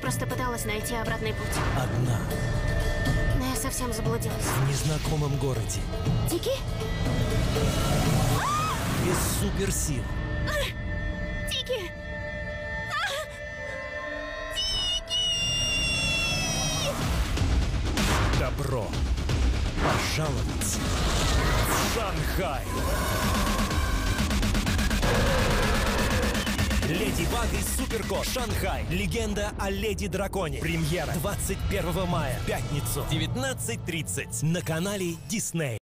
просто пыталась найти обратный путь. Одна. Но я совсем заблудилась. В незнакомом городе. Тики? Без суперсил. Тики! Добро пожаловать в Шанхай! Леди Баг и Суперкот. Шанхай. Легенда о Леди Драконе. Премьера 21 мая. Пятницу. 19:30. На канале Disney.